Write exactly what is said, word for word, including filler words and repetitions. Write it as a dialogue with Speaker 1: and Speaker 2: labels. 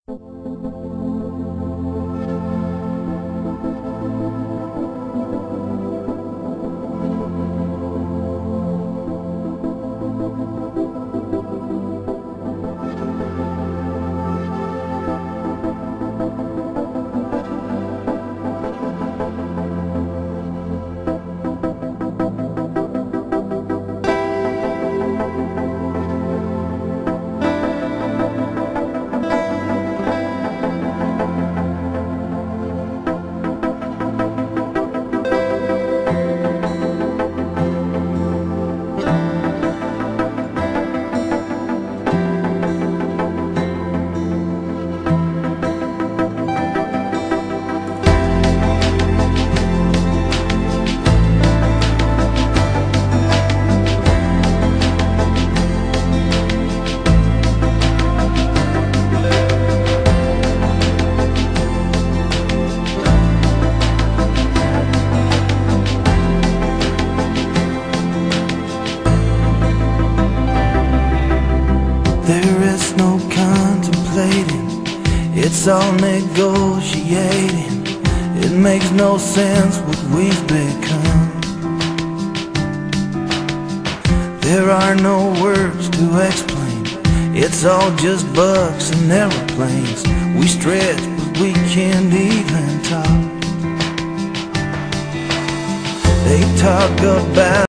Speaker 1: There is no contemplating, it's all negotiating. It makes no sense what we've become. There are no words to explain, it's all just bugs and aeroplanes. We stretch but we can't even talk. They talk about